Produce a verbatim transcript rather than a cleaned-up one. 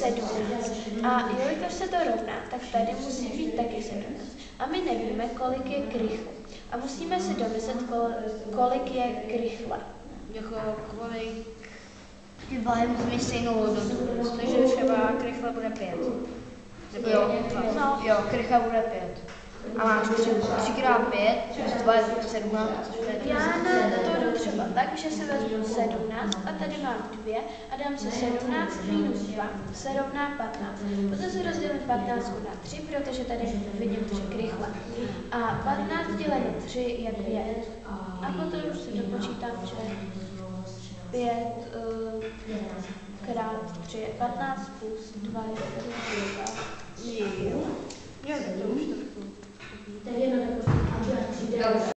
sedmnáct. A jelikož se to rovná, tak tady musí být taky sedmnáct. A my nevíme, kolik je krychle. A musíme si domyslet, kolik je krychle. Jako kolik... Ty vole, musíme stejnou hodnotu. Takže třeba krychle bude pět. Nebo jo, no. Jo, krychle bude pět. A máš tři, tři krát pět, což dva je sedmnáct. Já na to jdu třeba tak, že si vezmu sedmnáct a tady mám dvě a dám si sedmnáct minus dva se rovná patnáct. Potom si rozdělím patnáct na tři, protože tady vidím tři krychle. A patnáct děleno tři je pět. A potom už si dopočítám, že pět uh, krát tři je patnáct plus dva je sedmnáct. Jo, to už trochu. Tak jenom jako